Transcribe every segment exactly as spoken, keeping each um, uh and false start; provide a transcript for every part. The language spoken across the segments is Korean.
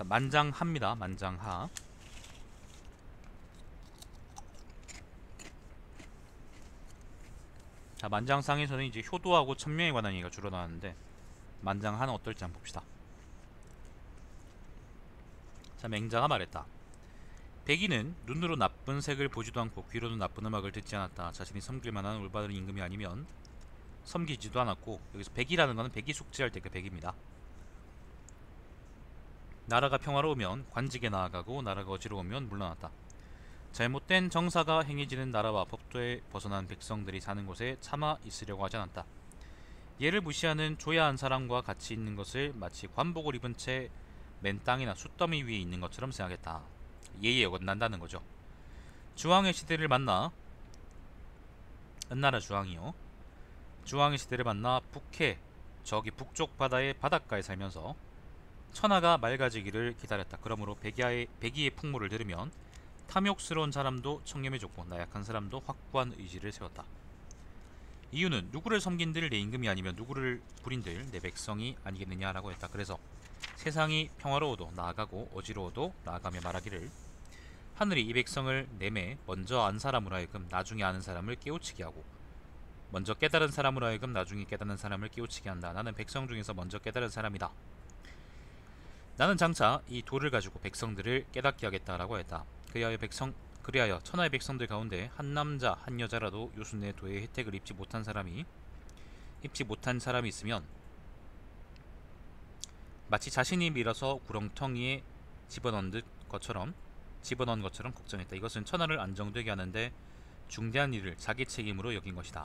자, 만장하입니다. 만장하. 자, 만장상에서는 이제 효도하고 천명에 관한 얘기가 주로 나왔는데 만장하는 어떨지 한번 봅시다. 자, 맹자가 말했다. 백인은 눈으로 나쁜 색을 보지도 않고 귀로는 나쁜 음악을 듣지 않았다. 자신이 섬길 만한 올바른 임금이 아니면 섬기지도 않았고, 여기서 백이라는 것은 백이 숙지할 때 그 백입니다. 나라가 평화로우면 관직에 나아가고 나라가 어지러우면 물러났다. 잘못된 정사가 행해지는 나라와 법도에 벗어난 백성들이 사는 곳에 차마 있으려고 하지 않았다. 얘를 무시하는 조야한 사람과 같이 있는 것을 마치 관복을 입은 채 맨 땅이나 숫더미 위에 있는 것처럼 생각했다. 예에 어긋난다는 거죠. 주왕의 시대를 만나 은나라 주왕이요. 주왕의 시대를 만나 북해, 저기 북쪽 바다의 바닷가에 살면서 천하가 맑아지기를 기다렸다. 그러므로 백야의, 백이의 풍모를 들으면 탐욕스러운 사람도 청렴해졌고 나약한 사람도 확고한 의지를 세웠다. 이유는 누구를 섬긴들 내 임금이 아니면 누구를 부린들 내 백성이 아니겠느냐라고 했다. 그래서 세상이 평화로워도 나아가고 어지러워도 나아가며 말하기를 하늘이 이 백성을 내매 먼저 안 사람으로 하여금 나중에 아는 사람을 깨우치게 하고 먼저 깨달은 사람으로 하여금 나중에 깨닫는 사람을 깨우치게 한다. 나는 백성 중에서 먼저 깨달은 사람이다. 나는 장차 이 도를 가지고 백성들을 깨닫게 하겠다라고 했다. 그리하여 백성 그리하여 천하의 백성들 가운데 한 남자 한 여자라도 요순의 도의 혜택을 입지 못한 사람이 입지 못한 사람이 있으면 마치 자신이 밀어서 구렁텅이에 집어넣은 듯 것처럼 집어넣은 것처럼 걱정했다. 이것은 천하를 안정되게 하는데 중대한 일을 자기 책임으로 여긴 것이다.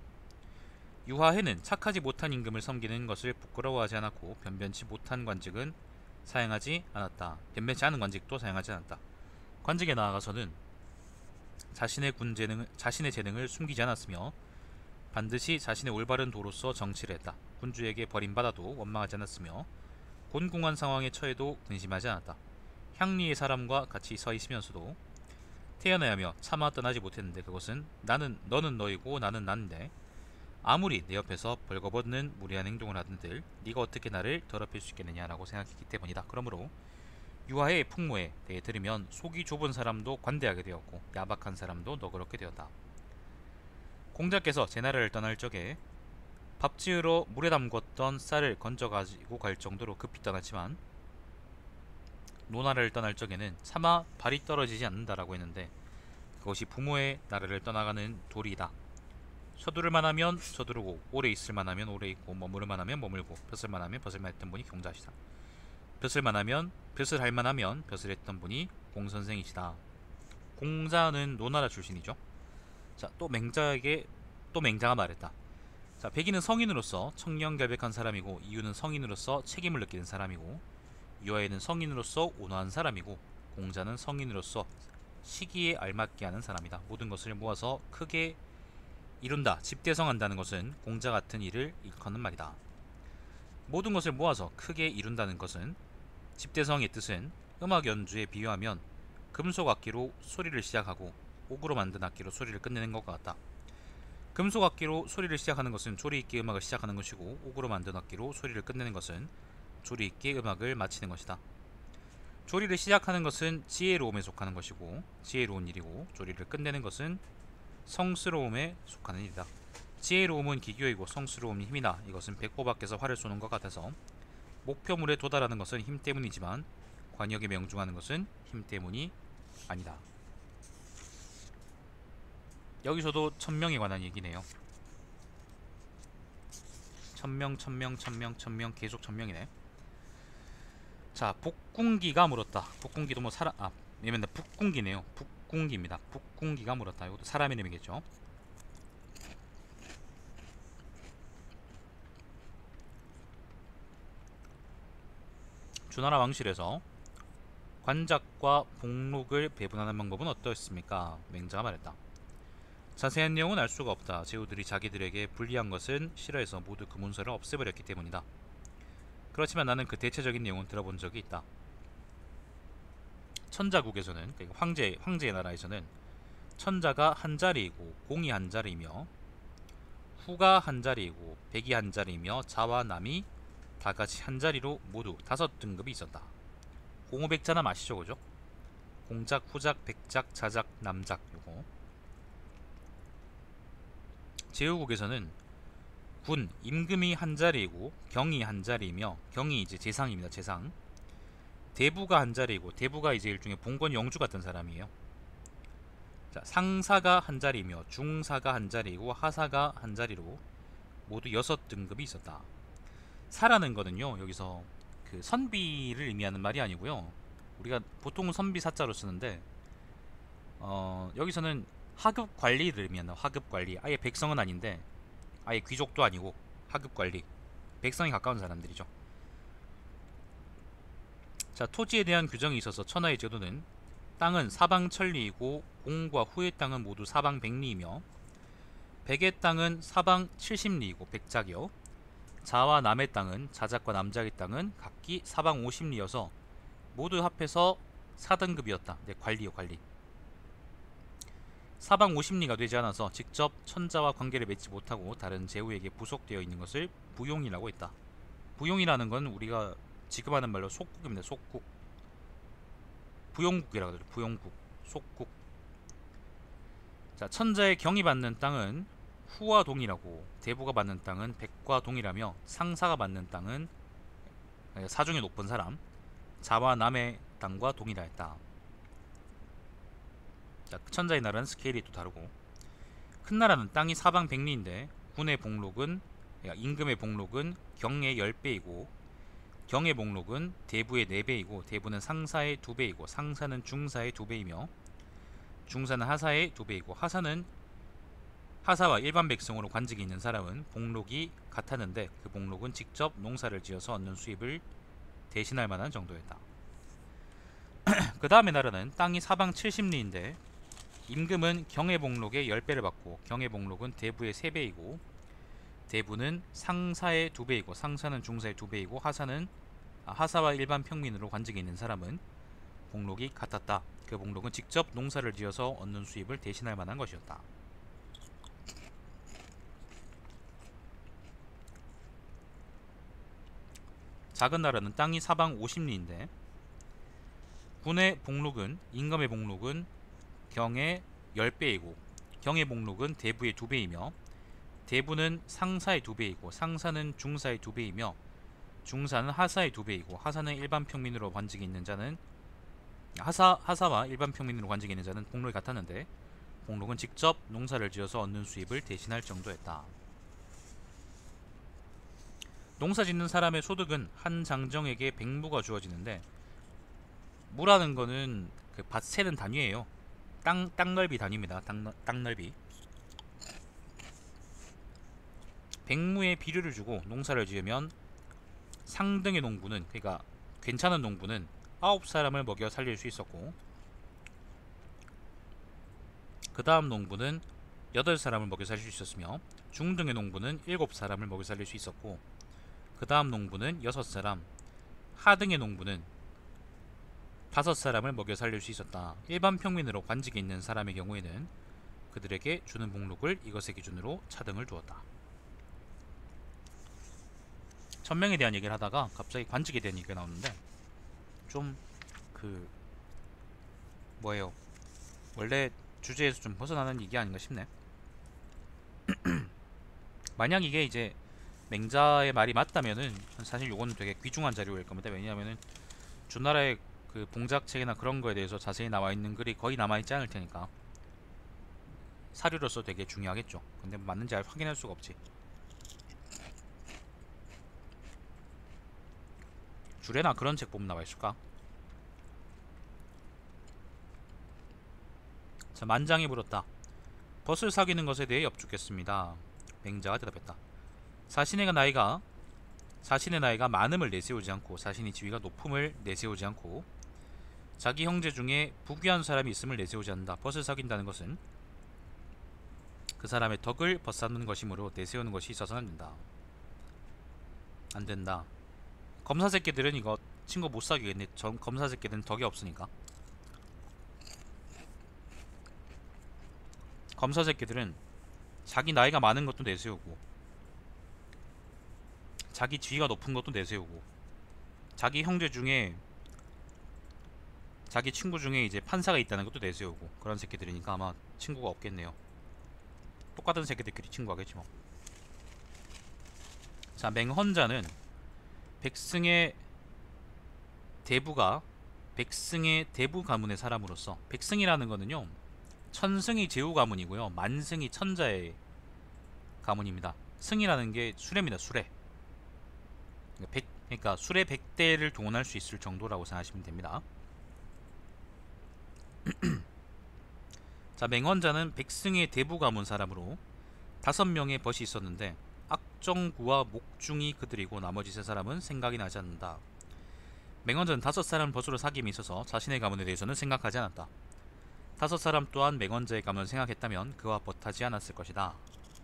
유화해는 착하지 못한 임금을 섬기는 것을 부끄러워하지 않았고 변변치 못한 관직은 사용하지 않았다. 변변치 않은 관직도 사용하지 않았다. 관직에 나아가서는 자신의 군 재능, 자신의 재능을 숨기지 않았으며 반드시 자신의 올바른 도로서 정치를 했다. 군주에게 버림받아도 원망하지 않았으며 곤궁한 상황에 처해도 근심하지 않았다. 향리의 사람과 같이 서 있으면서도 태연해야 하며 차마 떠나지 못했는데 그것은 나는 너는 너이고 나는 난데 아무리 내 옆에서 벌거벗는 무례한 행동을 하든들 네가 어떻게 나를 더럽힐 수 있겠느냐라고 생각했기 때문이다. 그러므로 유아의 풍모에 대해 들으면 속이 좁은 사람도 관대하게 되었고 야박한 사람도 너그럽게 되었다. 공자께서 제나라를 떠날 적에 밥 지으러 물에 담궜던 쌀을 건져 가지고 갈 정도로 급히 떠났지만 노나라를 떠날 적에는 차마 발이 떨어지지 않는다라고 했는데 그것이 부모의 나라를 떠나가는 도리이다. 서두를 만하면 서두르고 오래 있을 만하면 오래 있고 머무를 만하면 머물고 벼슬 만하면 벼슬 만했던 분이 공자시다. 벼슬 만하면 벼슬 할 만하면 벼슬 했던 분이 공선생이시다. 공자는 노나라 출신이죠. 자, 또 맹자에게 또 맹자가 말했다. 자, 백인은 성인으로서 청렴결백한 사람이고 이유는 성인으로서 책임을 느끼는 사람이고 유아에는 성인으로서 온화한 사람이고 공자는 성인으로서 시기에 알맞게 하는 사람이다. 모든 것을 모아서 크게 이룬다, 집대성한다는 것은 공자 같은 일을 일컫는 말이다. 모든 것을 모아서 크게 이룬다는 것은 집대성의 뜻은 음악 연주에 비유하면 금속 악기로 소리를 시작하고 옥으로 만든 악기로 소리를 끝내는 것과 같다. 금속 악기로 소리를 시작하는 것은 조리 있게 음악을 시작하는 것이고 옥으로 만든 악기로 소리를 끝내는 것은 조리 있게 음악을 마치는 것이다. 조리를 시작하는 것은 지혜로움에 속하는 것이고 지혜로운 일이고 조리를 끝내는 것은 성스러움에 속하는 일이다. 지혜로움은 기교이고 성스러움이 힘이다. 이것은 백보 밖에서 활을 쏘는 것 같아서 목표물에 도달하는 것은 힘 때문이지만 관역에 명중하는 것은 힘 때문이 아니다. 여기서도 천명에 관한 얘기네요. 천명 천명 천명 천명 계속 천명이네. 자, 북궁기가 물었다. 북궁기도 뭐 사람 아 얘는 북궁기네요. 북궁기입니다. 북궁기가 물었다. 이것도 사람 이름이겠죠. 주나라 왕실에서 관작과 복록을 배분하는 방법은 어떠했습니까? 맹자가 말했다. 자세한 내용은 알 수가 없다. 제후들이 자기들에게 불리한 것은 싫어해서 모두 그 문서를 없애버렸기 때문이다. 그렇지만 나는 그 대체적인 내용은 들어본 적이 있다. 천자국에서는, 그러니까 황제, 황제의 나라에서는 천자가 한 자리이고 공이 한 자리이며 후가 한 자리이고 백이 한 자리이며 자와 남이 다같이 한 자리로 모두 다섯 등급이 있었다. 공후백자남 아시죠? 그죠? 공작, 후작, 백작, 자작, 남작. 요거 제후국에서는 군, 임금이 한자리이고 경이 한자리이며, 경이 이제 재상입니다. 재상. 대부가 한자리이고, 대부가 이제 일종의 봉건 영주 같은 사람이에요. 자, 상사가 한자리이며, 중사가 한자리이고, 하사가 한자리로 모두 여섯 등급이 있었다. 사라는 거는요, 여기서 그 선비를 의미하는 말이 아니고요. 우리가 보통 선비 사자로 쓰는데, 어, 여기서는 하급 관리를 의미하는, 하급 관리. 아예 백성은 아닌데, 아예 귀족도 아니고 하급 관리, 백성에 가까운 사람들이죠. 자, 토지에 대한 규정이 있어서 천하의 제도는 땅은 사방천리이고 공과 후의 땅은 모두 사방백리이며, 백의 땅은 사방 칠십리이고 백작이요, 자와 남의 땅은, 자작과 남작의 땅은 각기 사방 오십리여서 모두 합해서 사 등급이었다. 네, 관리요, 관리. 사방 오십리가 되지 않아서 직접 천자와 관계를 맺지 못하고 다른 제후에게 부속되어 있는 것을 부용이라고 했다. 부용이라는 건 우리가 지금 하는 말로 속국입니다. 속국. 부용국이라고 하죠. 부용국, 속국. 자, 천자의 경이 받는 땅은 후와 동이라고, 대부가 받는 땅은 백과 동이라며, 상사가 받는 땅은 사중에 높은 사람, 자와 남의 땅과 동이라 했다. 자, 천자의 나라는 스케일이 또 다르고, 큰 나라는 땅이 사방백리인데 군의 복록은, 임금의 복록은 경의 십 배이고, 경의 복록은 대부의 네 배이고, 대부는 상사의 두 배이고, 상사는 중사의 두 배이며, 중사는 하사의 두 배이고, 하사는 하사와 일반 백성으로 관직이 있는 사람은 복록이 같았는데 그 복록은 직접 농사를 지어서 얻는 수입을 대신할 만한 정도였다. 그 다음에 나라는 땅이 사방 칠십리인데 임금은 경의 복록의 십 배를 받고, 경의 복록은 대부의 세 배이고, 대부는 상사의 두 배이고, 상사는 중사의 두 배이고, 하사는 아, 하사와 일반 평민으로 관직이 있는 사람은 복록이 같았다. 그 복록은 직접 농사를 지어서 얻는 수입을 대신할 만한 것이었다. 작은 나라는 땅이 사방 오십리인데 군의 복록은, 임금의 복록은 경의 십 배이고, 경의 복록은 대부의 두 배이며, 대부는 상사의 두 배이고, 상사는 중사의 두 배이며, 중사는 하사의 두 배이고, 하사는 일반 평민으로 관직이 있는 자는 하사, 하사와 일반 평민으로 관직이 있는 자는 복록이 같았는데 복록은 직접 농사를 지어서 얻는 수입을 대신할 정도였다. 농사 짓는 사람의 소득은 한 장정에게 백무가 주어지는데, 무라는 거는 그 밭 세는 단위예요. 땅, 땅 넓이 단위입니다. 땅, 땅 넓이. 백무의 비료를 주고 농사를 지으면 상등의 농부는, 그러니까 괜찮은 농부는 아홉 사람을 먹여 살릴 수 있었고, 그 다음 농부는 여덟 사람을 먹여 살릴 수 있었으며, 중등의 농부는 일곱 사람을 먹여 살릴 수 있었고, 그 다음 농부는 여섯 사람, 하등의 농부는 다섯 사람을 먹여 살릴 수 있었다. 일반 평민으로 관직이 있는 사람의 경우에는 그들에게 주는 복록을 이것의 기준으로 차등을 두었다. 천명에 대한 얘기를 하다가 갑자기 관직에 대한 얘기가 나오는데, 좀 그 뭐예요, 원래 주제에서 좀 벗어나는 얘기 아닌가 싶네. 만약 이게 이제 맹자의 말이 맞다면은 사실 요거는 되게 귀중한 자료일 겁니다. 왜냐하면은 주나라의 그 봉작책이나 그런 거에 대해서 자세히 나와 있는 글이 거의 남아 있지 않을 테니까 사료로서 되게 중요하겠죠. 근데 맞는지 확인할 수가 없지. 주례나 그런 책 보면 나와 있을까? 자, 만장이 물었다. 벗을 사귀는 것에 대해 엽죽했습니다. 맹자가 대답했다. 자신의 나이가 자신의 나이가 많음을 내세우지 않고, 자신이 지위가 높음을 내세우지 않고, 자기 형제 중에 부귀한 사람이 있음을 내세우지 않는다. 벗을 사귄다는 것은 그 사람의 덕을 벗삼는 것이므로 내세우는 것이 있어서는 안된다. 안된다. 검사 새끼들은 이거 친구 못 사귀겠네. 전 검사 새끼들은 덕이 없으니까. 검사 새끼들은 자기 나이가 많은 것도 내세우고, 자기 지위가 높은 것도 내세우고, 자기 형제 중에 자기 친구 중에 이제 판사가 있다는 것도 내세우고 그런 새끼들이니까 아마 친구가 없겠네요. 똑같은 새끼들끼리 친구하겠지 뭐. 자, 맹헌자는 백승의 대부가 백승의 대부 가문의 사람으로서, 백승이라는 거는요 천승이 제후 가문이고요 만승이 천자의 가문입니다. 승이라는 게 수레입니다. 수레. 그러니까, 백, 그러니까 수레 백 대를 동원할 수 있을 정도라고 생각하시면 됩니다. 자, 맹헌자는 백승의 대부 가문 사람으로 다섯 명의 벗이 있었는데 악정구와 목중이 그들이고 나머지 세 사람은 생각이 나지 않는다. 맹헌자는 다섯 사람 벗으로 사귐이 있어서 자신의 가문에 대해서는 생각하지 않았다. 다섯 사람 또한 맹헌자의 가문을 생각했다면 그와 벗하지 않았을 것이다.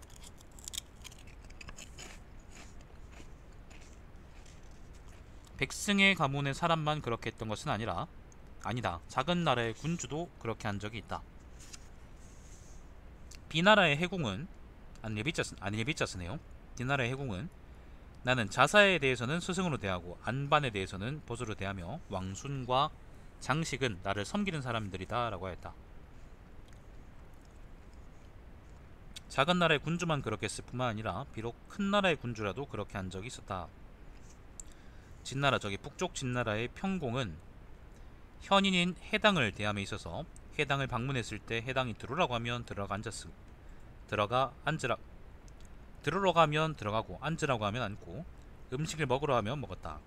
백승의 가문의 사람만 그렇게 했던 것은 아니라 아니다. 작은 나라의 군주도 그렇게 한 적이 있다. 비나라의 해공은 안예비자 안예비자 쓰네요. 비나라의 해공은 나는 자사에 대해서는 스승으로 대하고 안반에 대해서는 벗으로 대하며 왕순과 장식은 나를 섬기는 사람들이다 라고 하였다. 작은 나라의 군주만 그렇게 했을 뿐만 아니라 비록 큰 나라의 군주라도 그렇게 한 적이 있었다. 진나라, 저기 북쪽 진나라의 평공은 현인인 해당을 대함에 있어서 해당을 방문했을 때 해당이 들어오라고 하면 들어가 앉았음, 들어가 앉으라 들어오라고 하면 들어가고 앉으라고 하면 앉고 음식을 먹으러 하면 먹었다.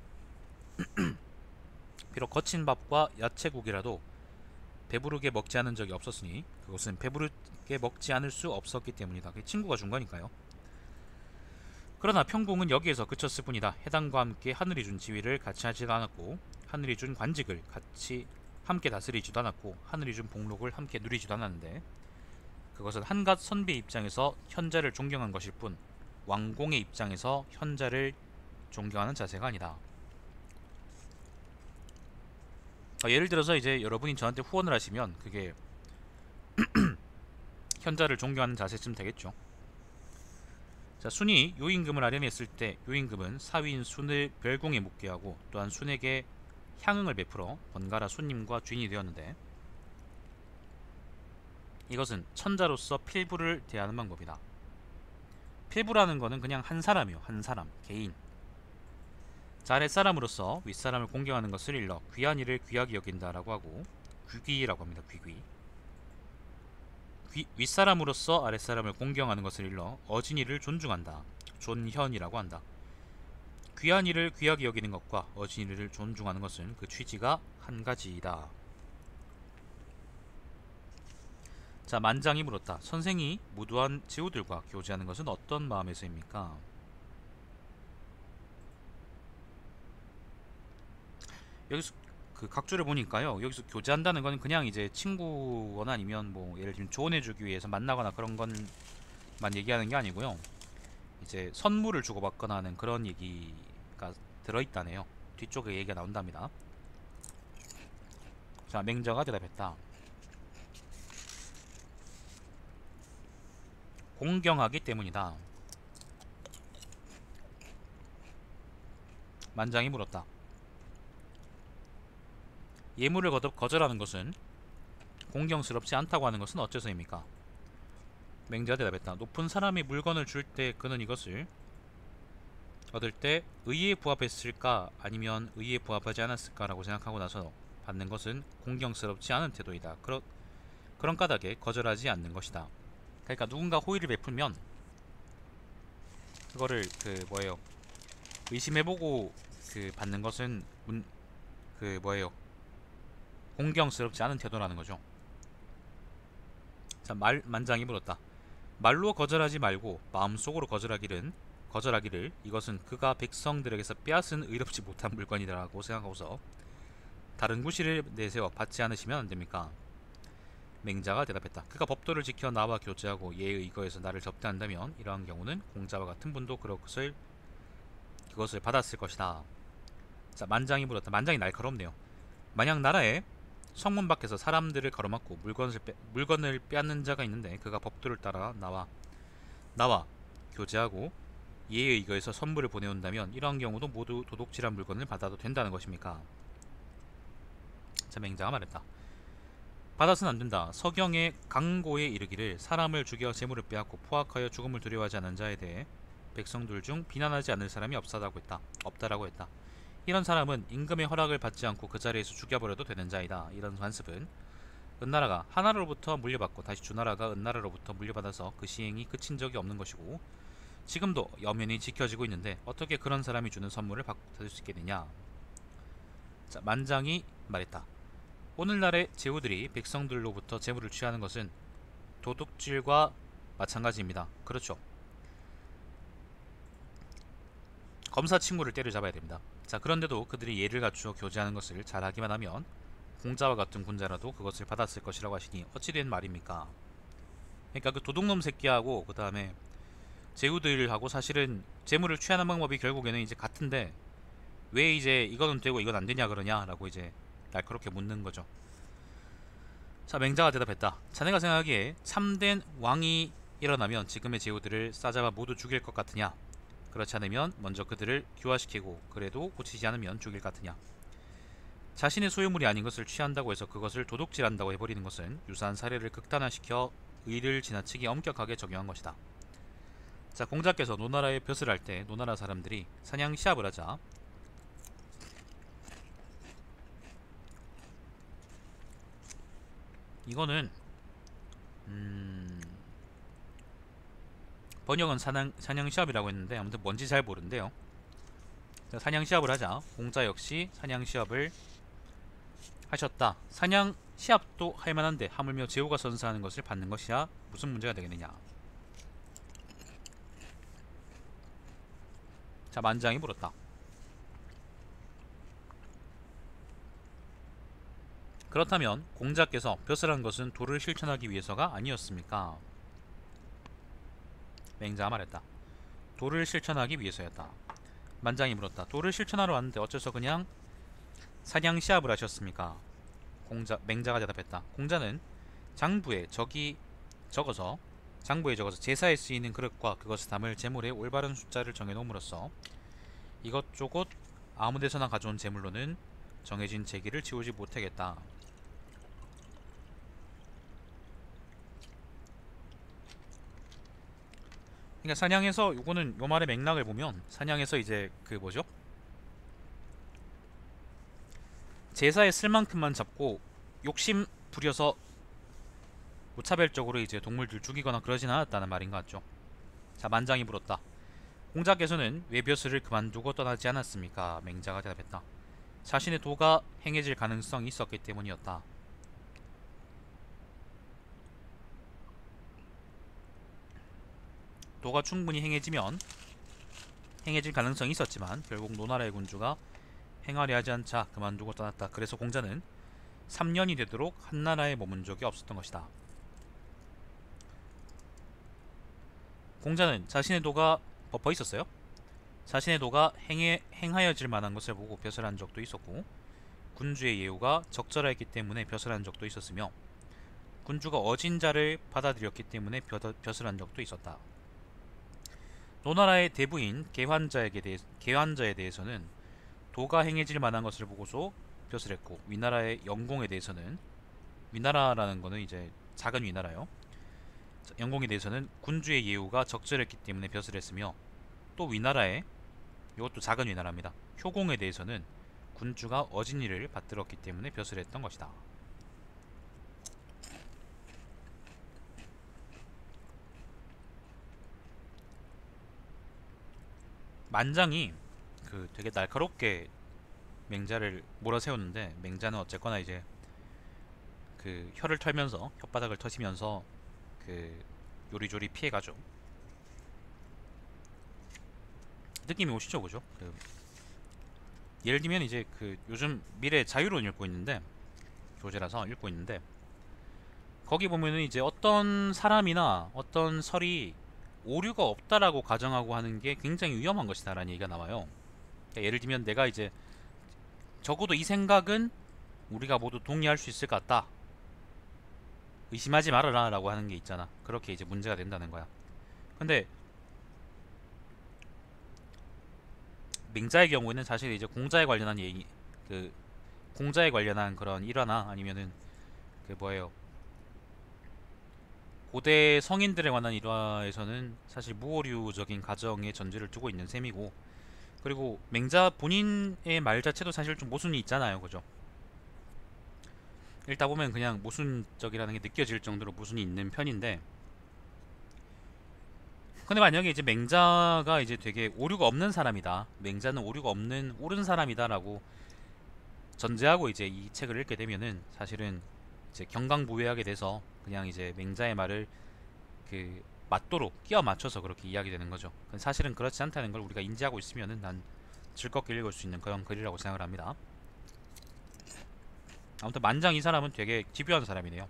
비록 거친 밥과 야채국이라도 배부르게 먹지 않은 적이 없었으니 그것은 배부르게 먹지 않을 수 없었기 때문이다. 친구가 준 거니까요. 그러나 평공은 여기에서 그쳤을 뿐이다. 해당과 함께 하늘이 준 지위를 같이 하지도 않았고 하늘이 준 관직을 같이 함께 다스리지도 않았고 하늘이 준 복록을 함께 누리지도 않았는데 그것은 한갓 선비 입장에서 현자를 존경한 것일 뿐 왕공의 입장에서 현자를 존경하는 자세가 아니다. 어, 예를 들어서 이제 여러분이 저한테 후원을 하시면 그게 현자를 존경하는 자세쯤 되겠죠. 자, 순이 요임금을 아련했을 때 요임금은 사위인 순을 별궁에 묵게 하고 또한 순에게 향응을 베풀어 번갈아 순님과 주인이 되었는데 이것은 천자로서 필부를 대하는 방법이다. 필부라는 것은 그냥 한 사람이요, 한 사람, 개인. 자, 아랫사람으로서 윗사람을 공경하는 것을 일러 귀한 일을 귀하게 여긴다라고 하고 귀귀라고 합니다. 귀귀. 귀, 윗사람으로서 아랫사람을 공경하는 것을 일러 어진이를 존중한다. 존현이라고 한다. 귀한 일을 귀하게 여기는 것과 어진이를 존중하는 것은 그 취지가 한 가지이다. 자, 만장이 물었다. 선생이 무도한 제후들과 교제하는 것은 어떤 마음에서입니까? 여기서 그 각주를 보니까요, 여기서 교제한다는 건 그냥 이제 친구거나 아니면 뭐 예를 들면 조언해주기 위해서 만나거나 그런 것만 얘기하는 게 아니고요, 이제 선물을 주고받거나 하는 그런 얘기가 들어있다네요. 뒤쪽에 얘기가 나온답니다. 자, 맹자가 대답했다. 공경하기 때문이다. 만장이 물었다. 예물을 거듭 거절하는 것은 공경스럽지 않다고 하는 것은 어째서입니까? 맹자가 대답했다. 높은 사람이 물건을 줄 때 그는 이것을 얻을 때 의에 부합했을까 아니면 의에 부합하지 않았을까 라고 생각하고 나서 받는 것은 공경스럽지 않은 태도이다. 그러, 그런 까닭에 거절하지 않는 것이다. 그러니까 누군가 호의를 베풀면 그거를 그 뭐예요, 의심해보고 그 받는 것은 문, 그 뭐예요, 공경스럽지 않은 태도라는 거죠. 자, 말, 만장이 물었다. 말로 거절하지 말고 마음속으로 거절하기를 거절하기를 이것은 그가 백성들에게서 빼앗은 의롭지 못한 물건이라고 생각하고서 다른 구실을 내세워 받지 않으시면 안됩니까? 맹자가 대답했다. 그가 법도를 지켜 나와 교제하고 예의 의거에서 나를 접대한다면 이러한 경우는 공자와 같은 분도 그것을 그것을 받았을 것이다. 자, 만장이 물었다. 만장이 날카롭네요. 만약 나라에 성문 밖에서 사람들을 가로막고 물건을, 빼, 물건을 빼앗는 자가 있는데 그가 법도를 따라 나와 나와 교제하고 예의 의거에서 선물을 보내온다면 이러한 경우도 모두 도둑질한 물건을 받아도 된다는 것입니까? 자, 맹자가 말했다. 받아서는 안된다. 서경의 강고에 이르기를 사람을 죽여 재물을 빼앗고 포악하여 죽음을 두려워하지 않은 자에 대해 백성들 중 비난하지 않을 사람이 없다고 했다. 없다라고 했다. 이런 사람은 임금의 허락을 받지 않고 그 자리에서 죽여버려도 되는 자이다. 이런 관습은 은나라가 하나로부터 물려받고 다시 주나라가 은나라로부터 물려받아서 그 시행이 그친 적이 없는 것이고 지금도 엄연히 지켜지고 있는데 어떻게 그런 사람이 주는 선물을 받을 수 있겠느냐. 자, 만장이 말했다. 오늘날의 제후들이 백성들로부터 재물을 취하는 것은 도둑질과 마찬가지입니다. 그렇죠. 검사 친구를 때려잡아야 됩니다. 자, 그런데도 그들이 예를 갖추어 교제하는 것을 잘하기만 하면 공자와 같은 군자라도 그것을 받았을 것이라고 하시니 어찌된 말입니까? 그러니까 그 도둑놈 새끼하고 그 다음에 제후들하고 사실은 재물을 취하는 방법이 결국에는 이제 같은데 왜 이제 이거는 되고 이건 안 되냐 그러냐 라고 이제 날카롭게 묻는 거죠. 자, 맹자가 대답했다. 자네가 생각하기에 참된 왕이 일어나면 지금의 제후들을 싸잡아 모두 죽일 것 같으냐? 그렇지 않으면 먼저 그들을 규화시키고 그래도 고치지 않으면 죽일 것 같으냐? 자신의 소유물이 아닌 것을 취한다고 해서 그것을 도둑질한다고 해버리는 것은 유사한 사례를 극단화시켜 의를 지나치게 엄격하게 적용한 것이다. 자, 공자께서 노나라에 벼슬 할 때 노나라 사람들이 사냥 시합을 하자 이거는 음... 번역은 사냥, 사냥시합이라고 했는데 아무튼 뭔지 잘 모른대요. 사냥시합을 하자 공자 역시 사냥시합을 하셨다. 사냥시합도 할만한데 하물며 제후가 선사하는 것을 받는 것이야 무슨 문제가 되겠느냐. 자, 만장이 물었다. 그렇다면 공자께서 벼슬한 것은 도를 실천하기 위해서가 아니었습니까? 맹자가 말했다. 도를 실천하기 위해서였다. 만장이 물었다. 도를 실천하러 왔는데 어째서 그냥 사냥시합을 하셨습니까? 공자, 맹자가 대답했다. 공자는 장부에 적이 적어서 장부에 적어서 제사에 쓰이는 그릇과 그것을 담을 재물의 올바른 숫자를 정해놓음으로써 이것저것 아무데서나 가져온 재물로는 정해진 제기를 지우지 못하겠다. 그러니까 사냥에서 요거는 요 말의 맥락을 보면 사냥에서 이제 그 뭐죠? 제사에 쓸 만큼만 잡고 욕심 부려서 무차별적으로 이제 동물들 죽이거나 그러진 않았다는 말인 것 같죠. 자, 만장이 물었다. 공자께서는 왜 벼슬을 그만두고 떠나지 않았습니까? 맹자가 대답했다. 자신의 도가 행해질 가능성이 있었기 때문이었다. 도가 충분히 행해지면 행해질 가능성이 있었지만 결국 노나라의 군주가 행하려 하지 않자 그만두고 떠났다. 그래서 공자는 삼 년이 되도록 한나라에 머문 적이 없었던 것이다. 공자는 자신의 도가 엎어 있었어요. 자신의 도가 행해, 행하여질 만한 것을 보고 벼슬한 적도 있었고 군주의 예우가 적절했기 때문에 벼슬한 적도 있었으며 군주가 어진 자를 받아들였기 때문에 벼, 벼슬한 적도 있었다. 노나라의 대부인 개환자에게 대해, 개환자에 대해서는 도가 행해질 만한 것을 보고서 벼슬했고 위나라의 영공에 대해서는 위나라라는 거는 이제 작은 위나라요. 영공에 대해서는 군주의 예우가 적절했기 때문에 벼슬했으며 또 위나라의 이것도 작은 위나라입니다. 효공에 대해서는 군주가 어진 일을 받들었기 때문에 벼슬했던 것이다. 만장이 그 되게 날카롭게 맹자를 몰아세웠는데 맹자는 어쨌거나 이제 그 혀를 털면서 혓바닥을 터시면서 그 요리조리 피해가죠. 느낌이 오시죠, 그죠? 그 예를 들면 이제 그 요즘 미래 자유론 읽고 있는데 교재라서 읽고 있는데 거기 보면은 이제 어떤 사람이나 어떤 설이 오류가 없다라고 가정하고 하는 게 굉장히 위험한 것이다 라는 얘기가 나와요. 그러니까 예를 들면 내가 이제 적어도 이 생각은 우리가 모두 동의할 수 있을 것 같다, 의심하지 말아라 라고 하는 게 있잖아. 그렇게 이제 문제가 된다는 거야. 근데 맹자의 경우에는 사실 이제 공자에 관련한 얘기, 그 공자에 관련한 그런 일화나 아니면은 그 뭐예요, 고대 성인들에 관한 일화에서는 사실 무오류적인 가정의 전제를 두고 있는 셈이고, 그리고 맹자 본인의 말 자체도 사실 좀 모순이 있잖아요, 그죠? 읽다 보면 그냥 모순적이라는 게 느껴질 정도로 모순이 있는 편인데, 근데 만약에 이제 맹자가 이제 되게 오류가 없는 사람이다, 맹자는 오류가 없는 옳은 사람이다라고 전제하고 이제 이 책을 읽게 되면은 사실은 이제 경강부회하게 돼서 그냥 이제 맹자의 말을 그 맞도록 끼워 맞춰서 그렇게 이야기되는 거죠. 근데 사실은 그렇지 않다는 걸 우리가 인지하고 있으면은 난 즐겁게 읽을 수 있는 그런 글이라고 생각을 합니다. 아무튼 만장 이 사람은 되게 집요한 사람이네요.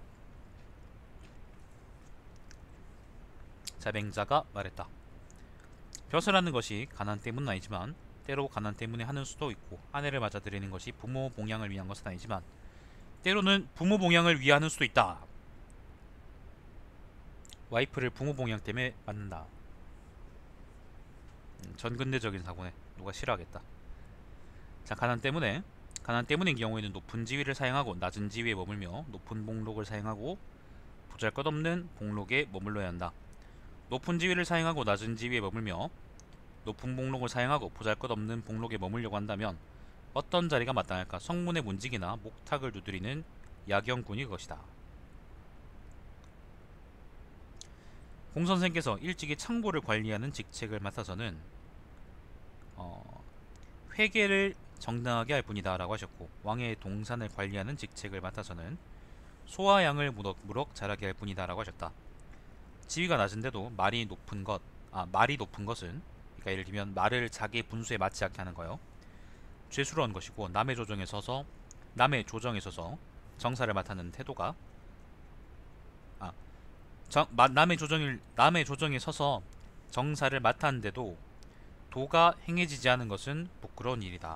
자, 맹자가 말했다. 벼슬하는 것이 가난 때문은 아니지만 때로 가난 때문에 하는 수도 있고, 아내를 맞아들이는 것이 부모 봉양을 위한 것은 아니지만 때로는 부모 봉양을 위해 하는 수도 있다. 와이프를 부모 봉양 때문에 맞는다. 음, 전근대적인 사고네. 누가 싫어하겠다. 자, 가난 때문에 가난 때문인 경우에는 높은 지위를 사용하고 낮은 지위에 머물며 높은 복록을 사용하고 보잘것없는 복록에 머물러야 한다. 높은 지위를 사용하고 낮은 지위에 머물며 높은 복록을 사용하고 보잘것없는 복록에 머물려고 한다면 어떤 자리가 마땅할까? 성문의 문직이나 목탁을 두드리는 야경꾼이 그것이다. 공선생께서 일찍이 창고를 관리하는 직책을 맡아서는 어, 회계를 정당하게 할 뿐이다 라고 하셨고, 왕의 동산을 관리하는 직책을 맡아서는 소와 양을 무럭무럭 자라게 할 뿐이다 라고 하셨다. 지위가 낮은데도 말이 높은 것, 아 말이 높은 것은, 그러니까 예를 들면 말을 자기 분수에 맞지 않게 하는 거요, 죄스러운 것이고, 남의 조정에 서서 남의 조정에 서서 정사를 맡는 태도가, 아 정, 마, 남의 조정을 남의 조정에 서서 정사를 맡았는데도 도가 행해지지 않은 것은 부끄러운 일이다.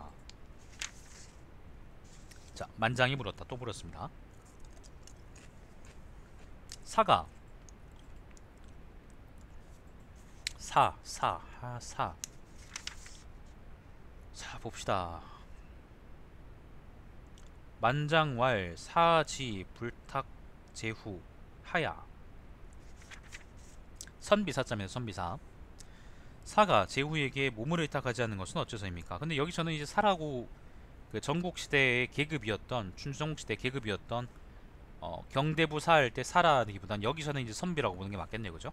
자, 만장이 물었다. 또 물었습니다. 사가 사, 사, 하, 사. 자, 봅시다. 만장왈, 사지, 불탁, 제후, 하야. 선비사자면서 선비사. 사가 제후에게 몸을 의탁하지 않는 것은 어째서입니까? 근데 여기서는 이제 사라고 그 전국시대의 계급이었던, 춘추전국시대 계급이었던 어, 경대부 사할 때 사라기보단 여기서는 이제 선비라고 보는 게 맞겠네요, 그죠?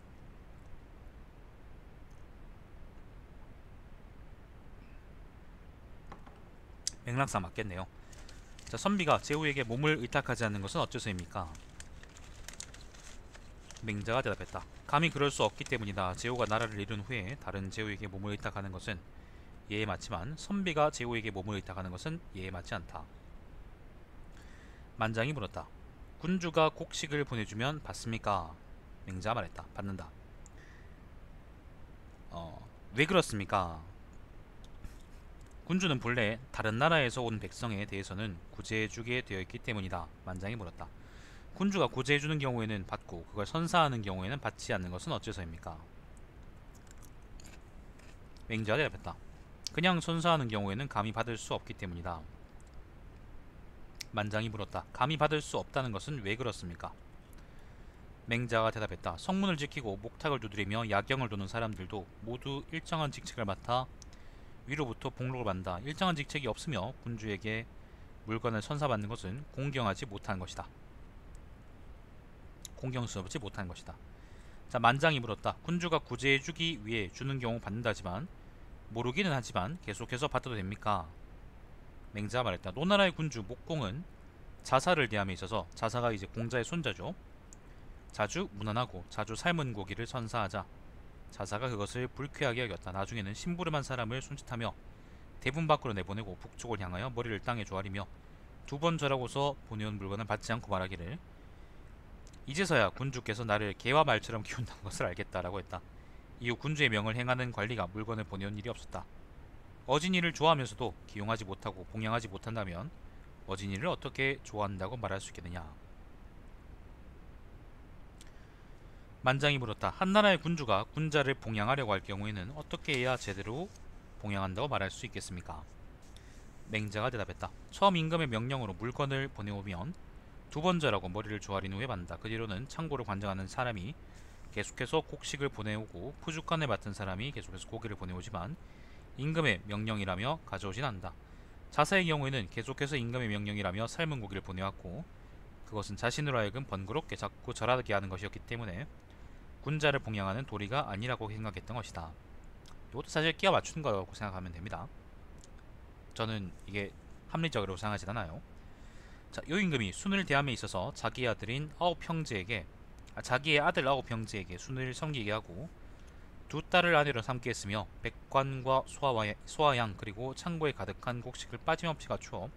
맥락상 맞겠네요. 자, 선비가 제후에게 몸을 의탁하지 않는 것은 어째서입니까? 맹자가 대답했다. 감히 그럴 수 없기 때문이다. 제후가 나라를 잃은 후에 다른 제후에게 몸을 의탁하는 것은 예에 맞지만 선비가 제후에게 몸을 의탁하는 것은 예에 맞지 않다. 만장이 물었다. 군주가 곡식을 보내주면 받습니까? 맹자가 말했다. 받는다. 어, 왜 그렇습니까? 군주는 본래 다른 나라에서 온 백성에 대해서는 구제해주게 되어 있기 때문이다. 만장이 물었다. 군주가 구제해주는 경우에는 받고 그걸 선사하는 경우에는 받지 않는 것은 어째서입니까? 맹자가 대답했다. 그냥 선사하는 경우에는 감히 받을 수 없기 때문이다. 만장이 물었다. 감히 받을 수 없다는 것은 왜 그렇습니까? 맹자가 대답했다. 성문을 지키고 목탁을 두드리며 야경을 도는 사람들도 모두 일정한 직책을 맡아 위로부터 복록을 받는다. 일정한 직책이 없으며 군주에게 물건을 선사받는 것은 공경하지 못한 것이다. 공경스럽지 못한 것이다. 자, 만장이 물었다. 군주가 구제해주기 위해 주는 경우 받는다지만 모르기는 하지만 계속해서 받아도 됩니까? 맹자가 말했다. 노나라의 군주 목공은 자사를 대함에 있어서, 자사가 이제 공자의 손자죠, 자주 무난하고 자주 삶은 고기를 선사하자 자사가 그것을 불쾌하게 여겼다. 나중에는 심부름한 사람을 손짓하며 대문 밖으로 내보내고 북쪽을 향하여 머리를 땅에 조아리며 두 번 절하고서 보내온 물건을 받지 않고 말하기를 이제서야 군주께서 나를 개와 말처럼 키운다는 것을 알겠다라고 했다. 이후 군주의 명을 행하는 관리가 물건을 보내온 일이 없었다. 어진이를 좋아하면서도 기용하지 못하고 봉양하지 못한다면 어진이를 어떻게 좋아한다고 말할 수 있겠느냐. 만장이 물었다. 한나라의 군주가 군자를 봉양하려고 할 경우에는 어떻게 해야 제대로 봉양한다고 말할 수 있겠습니까? 맹자가 대답했다. 처음 임금의 명령으로 물건을 보내오면 두 번 절하고 머리를 조아린 후에 받는다. 그 뒤로는 창고를 관장하는 사람이 계속해서 곡식을 보내오고 푸주간을 맡은 사람이 계속해서 고기를 보내오지만 임금의 명령이라며 가져오진 않는다. 자사의 경우에는 계속해서 임금의 명령이라며 삶은 고기를 보내왔고 그것은 자신으로 하여금 번거롭게 자꾸 절하게 하는 것이었기 때문에 군자를 봉양하는 도리가 아니라고 생각했던 것이다. 이것도 사실 끼워 맞추는 거라고 생각하면 됩니다. 저는 이게 합리적으로 생각하진 않아요. 자, 요 임금이 순을 대함에 있어서 자기의 아들인 아홉 형제에게 아, 자기의 아들 아홉 형제에게 순을 섬기게 하고 두 딸을 아내로 삼게 했으며 백관과 소와, 소와 양 그리고 창고에 가득한 곡식을 빠짐없이 갖추어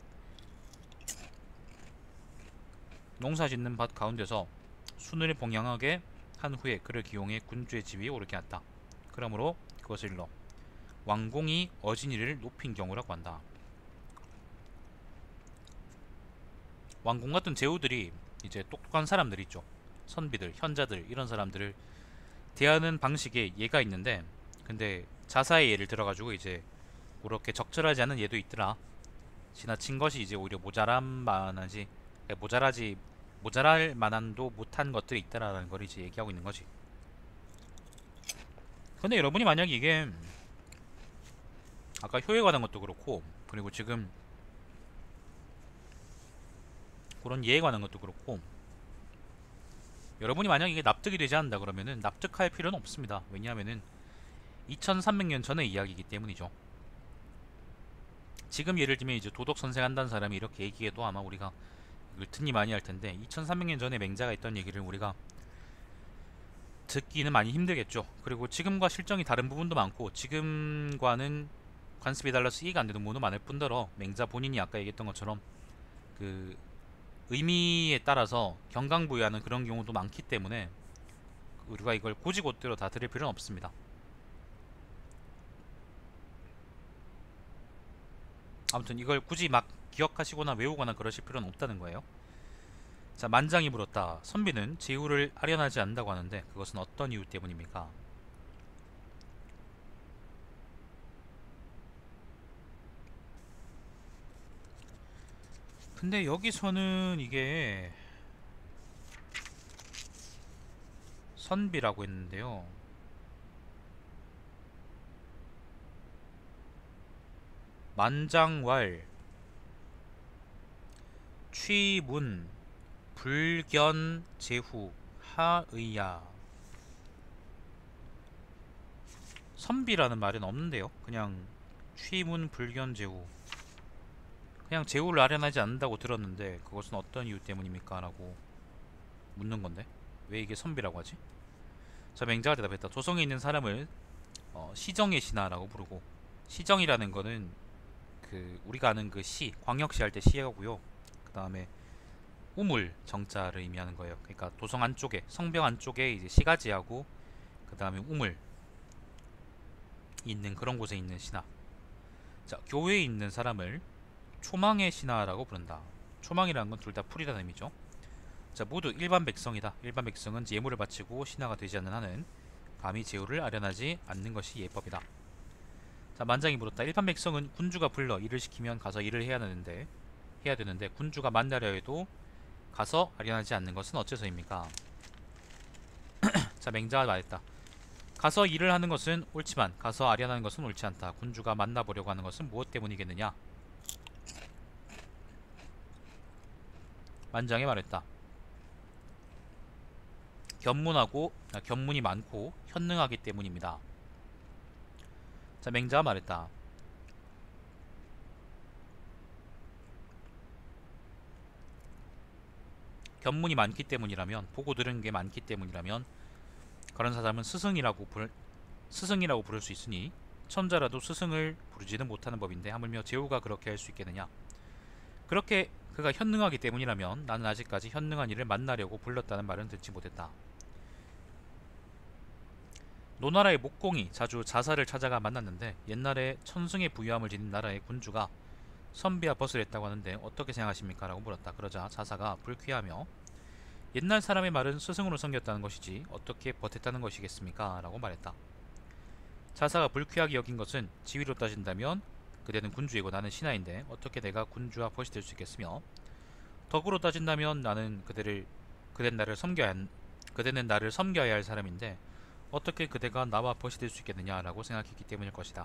농사짓는 밭 가운데서 순을 봉양하게 한 후에 그를 기용해 군주의 지위에 오르게 했다. 그러므로 그것을 일러 왕공이 어진이를 높인 경우라고 한다. 왕공 같은 제후들이 이제 똑똑한 사람들 있죠. 선비들, 현자들 이런 사람들을 대하는 방식에 예가 있는데 근데 자사의 예를 들어가지고 이제 그렇게 적절하지 않은 예도 있더라. 지나친 것이 이제 오히려 모자란 만하지 모자라지 모자랄 만한도 못한 것들이 있다라는 걸 이제 얘기하고 있는 거지. 근데 여러분이 만약 이게 아까 효에 관한 것도 그렇고 그리고 지금 그런 예에 관한 것도 그렇고 여러분이 만약 이게 납득이 되지 않는다 그러면은 납득할 필요는 없습니다. 왜냐하면은 이천삼백 년 전의 이야기이기 때문이죠. 지금 예를 들면 이제 도덕 선생한다는 사람이 이렇게 얘기해도 아마 우리가 이걸 듣니 많이 할 텐데 이천삼백 년 전에 맹자가 했던 얘기를 우리가 듣기는 많이 힘들겠죠. 그리고 지금과 실정이 다른 부분도 많고 지금과는 관습이 달라서 이해가 안 되는 부분도 많을 뿐더러 맹자 본인이 아까 얘기했던 것처럼 그 의미에 따라서 경강부여하는 그런 경우도 많기 때문에 우리가 이걸 고지고대로 다 들을 필요는 없습니다. 아무튼 이걸 굳이 막 기억하시거나 외우거나 그러실 필요는 없다는 거예요. 자, 만장이 물었다. 선비는 제후를 아련하지 않는다고 하는데 그것은 어떤 이유 때문입니까? 근데 여기서는 이게 선비라고 했는데요. 만장왈 취문 불견 제후 하의야. 선비라는 말은 없는데요. 그냥 취문 불견 제후 그냥 제후를 아련하지 않는다고 들었는데 그것은 어떤 이유 때문입니까? 라고 묻는 건데 왜 이게 선비라고 하지? 자, 맹자가 대답했다. 조성에 있는 사람을 어, 시정의 신하라고 부르고 시정이라는 거는 그 우리가 아는 그 시, 광역시 할 때 시하고요. 그 다음에 우물 정자를 의미하는 거예요. 그러니까 도성 안쪽에 성벽 안쪽에 이제 시가지하고 그 다음에 우물 있는 그런 곳에 있는 신하. 자, 교회에 있는 사람을 초망의 신하라고 부른다. 초망이라는 건 둘 다 풀이라는 의미죠. 자, 모두 일반 백성이다. 일반 백성은 예물을 바치고 신하가 되지 않는 한은 감히 제후를 아련하지 않는 것이 예법이다. 자, 만장이 물었다. 일반 백성은 군주가 불러 일을 시키면 가서 일을 해야 되는데 해야 되는데 군주가 만나려 해도 가서 아련하지 않는 것은 어째서입니까? 자, 맹자가 말했다. 가서 일을 하는 것은 옳지만 가서 아련하는 것은 옳지 않다. 군주가 만나보려고 하는 것은 무엇 때문이겠느냐? 만장이 말했다. 견문하고 아, 견문이 많고 현능하기 때문입니다. 자, 맹자가 말했다. 견문이 많기 때문이라면 보고 들은 게 많기 때문이라면 그런 사람은 스승이라고 부를, 스승이라고 부를 수 있으니 천자라도 스승을 부르지는 못하는 법인데 하물며 제후가 그렇게 할 수 있겠느냐? 그렇게 그가 현능하기 때문이라면 나는 아직까지 현능한 이를 만나려고 불렀다는 말은 듣지 못했다. 노나라의 목공이 자주 자사를 찾아가 만났는데 옛날에 천승의 부유함을 지닌 나라의 군주가 선비와 벗을 했다고 하는데 어떻게 생각하십니까? 라고 물었다. 그러자 자사가 불쾌하며 옛날 사람의 말은 스승으로 섬겼다는 것이지 어떻게 벗했다는 것이겠습니까? 라고 말했다. 자사가 불쾌하게 여긴 것은 지위로 따진다면 그 그대는 군주이고 나는 신하인데 어떻게 내가 군주와 벗이 될 수 있겠으며, 덕으로 따진다면 나는 그대를 그대는 나를 섬겨야 한, 그대는 나를 섬겨야 할 사람인데 어떻게 그대가 나와 벗이 될 수 있겠느냐라고 생각했기 때문일 것이다.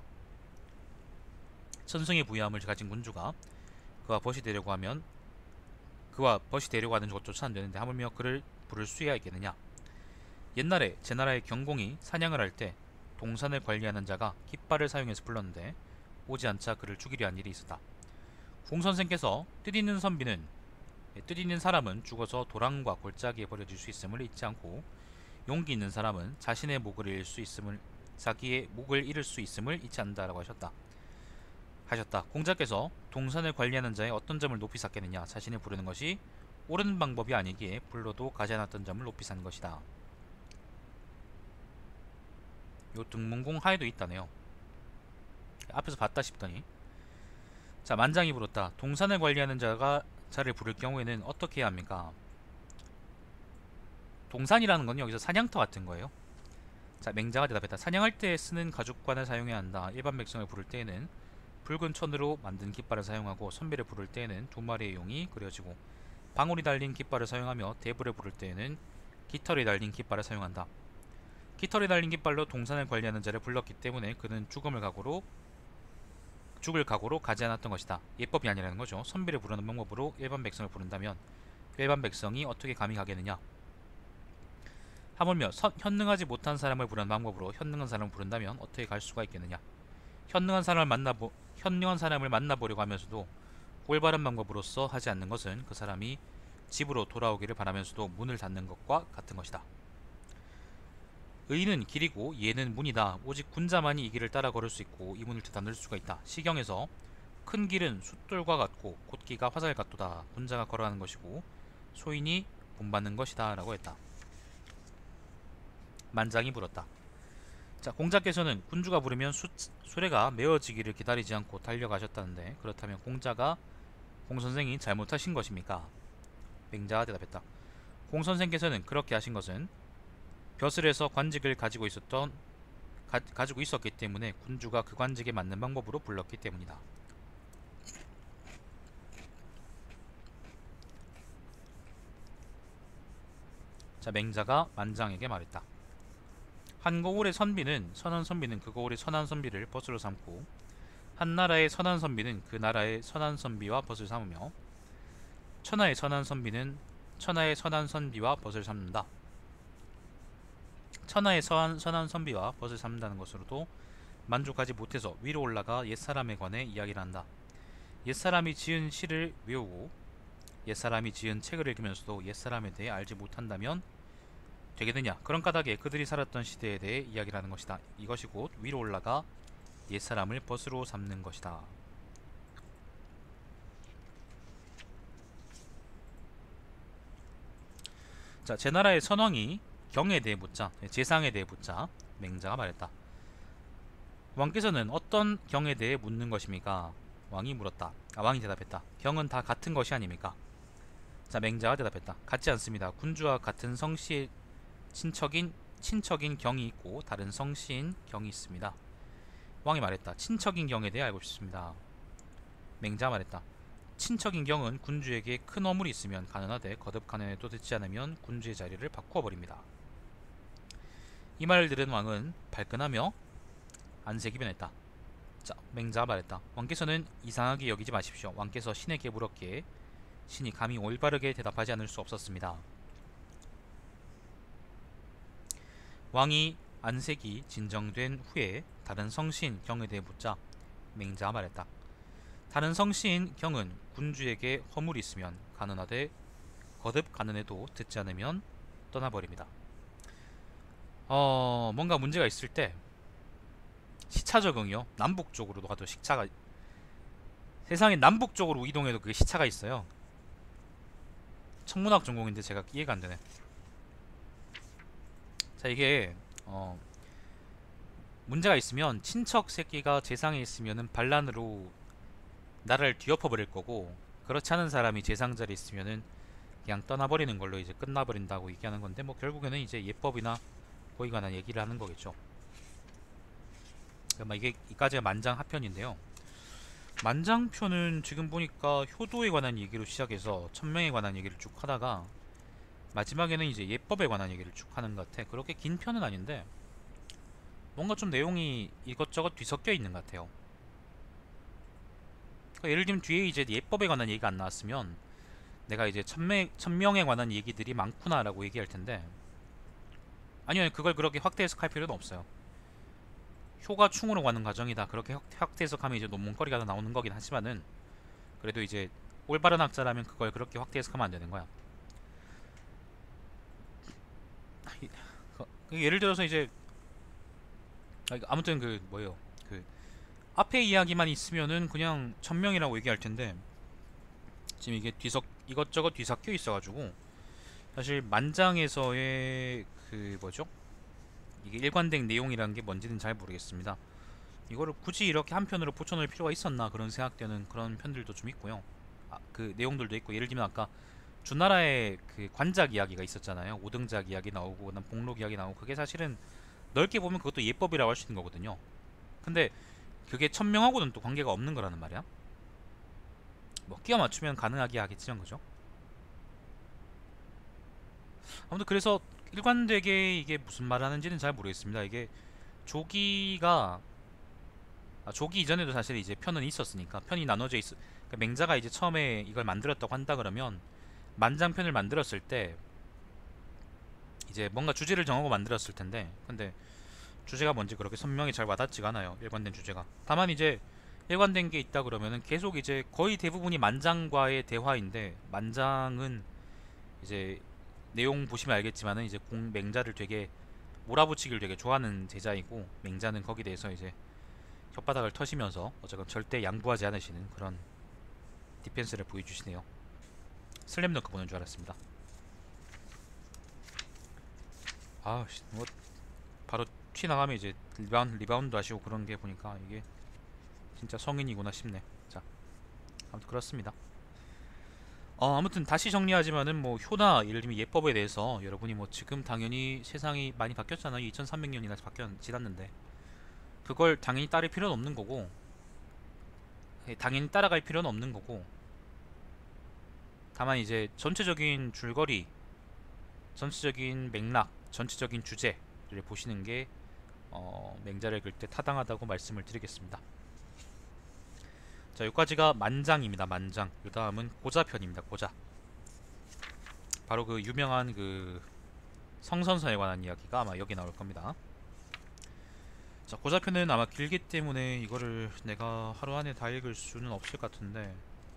천승의 부유함을 가진 군주가 그와 벗이 되려고 하면 그와 벗이 되려고 하는 것조차 안 되는데 하물며 그를 부를 수야 있겠느냐. 옛날에 제 나라의 경공이 사냥을 할 때 동산을 관리하는 자가 깃발을 사용해서 불렀는데 오지 않자 그를 죽이려 한 일이 있었다. 공선생께서 뜻있는 선비는 뜻있는 사람은 죽어서 도랑과 골짜기에 버려질 수 있음을 잊지 않고 용기 있는 사람은 자신의 목을 잃을 수 있음을 자기의 목을 잃을 수 있음을 잊지 않는다라고 하셨다. 하셨다. 공자께서 동산을 관리하는 자의 어떤 점을 높이 샀겠느냐. 자신을 부르는 것이 옳은 방법이 아니기에 불러도 가지 않았던 점을 높이 산 것이다. 요 등문공 하에도 있다네요. 앞에서 봤다 싶더니, 자, 만장이 물었다. 동산을 관리하는 자가 자를 부를 경우에는 어떻게 해야 합니까? 동산이라는 건 여기서 사냥터 같은 거예요. 자, 맹자가 대답했다. 사냥할 때 쓰는 가죽관을 사용해야 한다. 일반 백성을 부를 때에는 붉은 천으로 만든 깃발을 사용하고, 선비를 부를 때에는 두 마리의 용이 그려지고, 방울이 달린 깃발을 사용하며 대부를 부를 때에는 깃털이 달린 깃발을 사용한다. 깃털이 달린 깃발로 동산을 관리하는 자를 불렀기 때문에 그는 죽음을 각오로 죽을 각오로 가지 않았던 것이다. 예법이 아니라는 거죠. 선비를 부르는 방법으로 일반 백성을 부른다면 일반 백성이 어떻게 감히 가겠느냐. 하물며 선, 현능하지 못한 사람을 부르는 방법으로 현능한 사람을 부른다면 어떻게 갈 수가 있겠느냐. 현능한 사람을 만나보 현능한 사람을 만나보려고 하면서도 올바른 방법으로서 하지 않는 것은 그 사람이 집으로 돌아오기를 바라면서도 문을 닫는 것과 같은 것이다. 의는 길이고 예는 문이다. 오직 군자만이 이 길을 따라 걸을 수 있고 이 문을 닫을 수가 있다. 시경에서 큰 길은 숫돌과 같고 곧기가 화살 같도다. 군자가 걸어가는 것이고 소인이 본받는 것이다 라고 했다. 만장이 물었다. 자, 공자께서는 군주가 부르면 수, 수레가 메어지기를 기다리지 않고 달려가셨다는데 그렇다면 공자가 공선생이 잘못하신 것입니까? 맹자가 대답했다. 공선생께서는 그렇게 하신 것은 벼슬에서 관직을 가지고 있었던 가, 가지고 있었기 때문에 군주가 그 관직에 맞는 방법으로 불렀기 때문이다. 자, 맹자가 만장에게 말했다. 한 거울의 선비는 선한 선비는 그 거울의 선한 선비를 벗으로 삼고, 한 나라의 선한 선비는 그 나라의 선한 선비와 벗을 삼으며, 천하의 선한 선비는 천하의 선한 선비와 벗을 삼는다. 천하의 선한, 선한 선비와 벗을 삼는다는 것으로도 만족하지 못해서 위로 올라가 옛사람에 관해 이야기를 한다. 옛사람이 지은 시를 외우고 옛사람이 지은 책을 읽으면서도 옛사람에 대해 알지 못한다면 되겠느냐. 그런 까닭에 그들이 살았던 시대에 대해 이야기를 하는 것이다. 이것이 곧 위로 올라가 옛사람을 벗으로 삼는 것이다. 자, 제 나라의 선왕이 경에 대해 묻자, 재상에 대해 묻자 맹자가 말했다. 왕께서는 어떤 경에 대해 묻는 것입니까? 왕이 물었다. 아, 왕이 대답했다. 경은 다 같은 것이 아닙니까? 자, 맹자가 대답했다. 같지 않습니다. 군주와 같은 성씨의 친척인 친척인 경이 있고 다른 성씨인 경이 있습니다. 왕이 말했다. 친척인 경에 대해 알고 싶습니다. 맹자가 말했다. 친척인 경은 군주에게 큰 어물이 있으면 가난하되 거듭 가난해도 듣지 않으면 군주의 자리를 바꾸어 버립니다. 이 말을 들은 왕은 발끈하며 안색이 변했다. 자, 맹자가 말했다. 왕께서는 이상하게 여기지 마십시오. 왕께서 신에게 물었기에 신이 감히 올바르게 대답하지 않을 수 없었습니다. 왕이 안색이 진정된 후에 다른 성씨인 경에 대해 묻자 맹자가 말했다. 다른 성씨인 경은 군주에게 허물이 있으면 가난하되 거듭 가난해도 듣지 않으면 떠나버립니다. 어 뭔가 문제가 있을 때 시차 적응이요. 남북 쪽으로도 가도 시차가, 세상에 남북 쪽으로 이동해도 그게 시차가 있어요. 천문학 전공인데 제가 이해가 안 되네. 자, 이게 어 문제가 있으면 친척 새끼가 재상에 있으면은 반란으로 나라를 뒤엎어 버릴 거고, 그렇지 않은 사람이 재상 자리에 있으면은 그냥 떠나버리는 걸로 이제 끝나버린다고 얘기하는 건데, 뭐 결국에는 이제 예법이나 거기 관한 얘기를 하는 거겠죠. 그러니까 이게 이까지가 만장하편인데요. 만장편은 지금 보니까 효도에 관한 얘기로 시작해서 천명에 관한 얘기를 쭉 하다가 마지막에는 이제 예법에 관한 얘기를 쭉 하는 것 같아. 그렇게 긴 편은 아닌데 뭔가 좀 내용이 이것저것 뒤섞여 있는 것 같아요. 그러니까 예를 들면 뒤에 이제 예법에 관한 얘기가 안 나왔으면 내가 이제 천명, 천명에 관한 얘기들이 많구나라고 얘기할 텐데, 아니요, 그걸 그렇게 확대 해석할 필요는 없어요. 효가 충으로 가는 과정이다, 그렇게 확- 확대 해석하면 이제 논문거리가 다 나오는 거긴 하지만은, 그래도 이제 올바른 학자라면 그걸 그렇게 확대 해석하면 안 되는 거야. 이- 그- 그 예를 들어서 이제 아, 이거 아무튼 그 뭐예요, 그 앞에 이야기만 있으면은 그냥 천명이라고 얘기할 텐데, 지금 이게 뒤섞 이것저것 뒤섞여 있어가지고 사실 만장에서의 그 뭐죠, 이게 일관된 내용이라는 게 뭔지는 잘 모르겠습니다. 이거를 굳이 이렇게 한 편으로 붙여놓을 필요가 있었나 그런 생각되는 그런 편들도 좀 있고요. 아, 그 내용들도 있고, 예를 들면 아까 주나라의 그 관작 이야기가 있었잖아요. 오등작 이야기 나오고 그다음 복록 이야기 나오고, 그게 사실은 넓게 보면 그것도 예법이라고 할 수 있는 거거든요. 근데 그게 천명하고는 또 관계가 없는 거라는 말이야. 뭐 끼워 맞추면 가능하게 하겠지만, 그죠? 아무튼 그래서 일관되게 이게 무슨 말 하는지는 잘 모르겠습니다. 이게 조기가 아, 조기 이전에도 사실 이제 편은 있었으니까, 편이 나눠져 있어. 그러니까 맹자가 이제 처음에 이걸 만들었다고 한다 그러면 만장편을 만들었을 때 이제 뭔가 주제를 정하고 만들었을 텐데, 근데 주제가 뭔지 그렇게 선명히 잘 와닿지가 않아요. 일관된 주제가. 다만 이제 일관된 게 있다 그러면은 계속 이제 거의 대부분이 만장과의 대화인데, 만장은 이제 내용 보시면 알겠지만은 이제 공 맹자를 되게 몰아붙이기를 되게 좋아하는 제자이고, 맹자는 거기에 대해서 이제 혓바닥을 터시면서 어쨌건 절대 양보하지 않으시는 그런 디펜스를 보여주시네요. 슬램덩크 보는 줄 알았습니다. 아, 뭐 바로 튀 나가면 이제 리바운, 리바운드 하시고 그런 게 보니까 이게 진짜 성인이구나 싶네. 자, 아무튼 그렇습니다. 어, 아무튼 다시 정리하지만은 뭐 효나 예를 들면 예법에 대해서 여러분이 뭐 지금 당연히 세상이 많이 바뀌었잖아요. 이천삼백 년이나 바뀌었 지났는데 그걸 당연히 따를 필요는 없는 거고, 예, 당연히 따라갈 필요는 없는 거고, 다만 이제 전체적인 줄거리, 전체적인 맥락, 전체적인 주제를 보시는 게 어, 맹자를 읽을 때 타당하다고 말씀을 드리겠습니다. 자, 여기까지가 만장입니다. 만장. 그 다음은 고자편입니다. 고자. 바로 그 유명한 그 성선설에 관한 이야기가 아마 여기 나올 겁니다. 자, 고자편은 아마 길기 때문에 이거를 내가 하루 안에 다 읽을 수는 없을 것 같은데,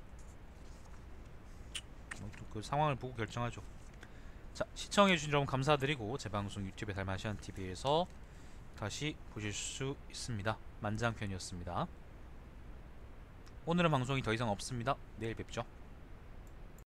어, 그 상황을 보고 결정하죠. 자, 시청해주신 여러분 감사드리고, 제 방송 유튜브 달마시안티비에서 다시 보실 수 있습니다. 만장편이었습니다. 오늘은 방송이 더 이상 없습니다. 내일 뵙죠.